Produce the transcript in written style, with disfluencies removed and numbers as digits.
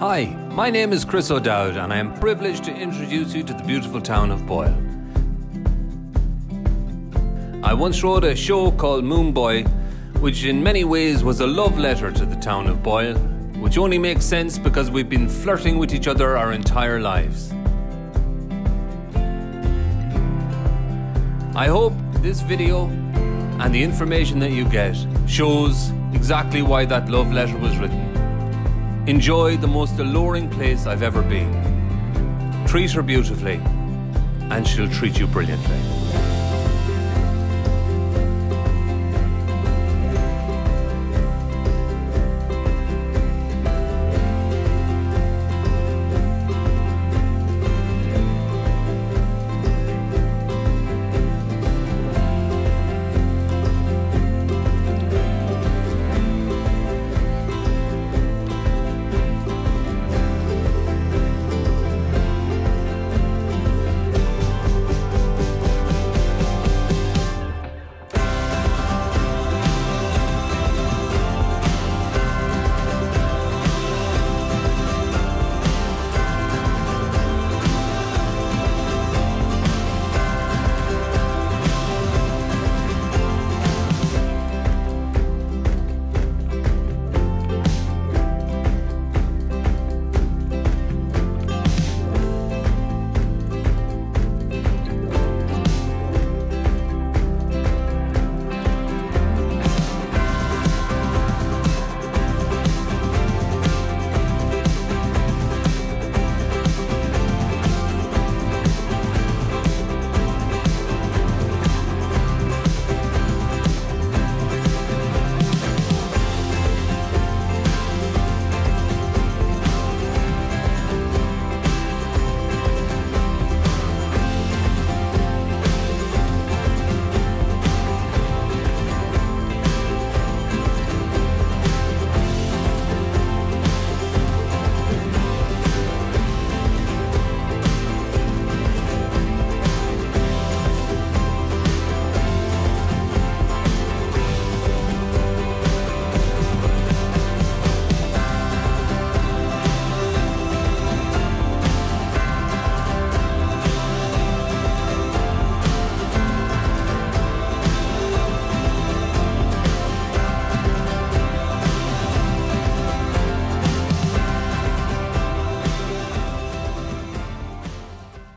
Hi, my name is Chris O'Dowd and I am privileged to introduce you to the beautiful town of Boyle. I once wrote a show called Moon Boy, which in many ways was a love letter to the town of Boyle, which only makes sense because we've been flirting with each other our entire lives. I hope this video and the information that you get shows exactly why that love letter was written. Enjoy the most alluring place I've ever been. Treat her beautifully and she'll treat you brilliantly.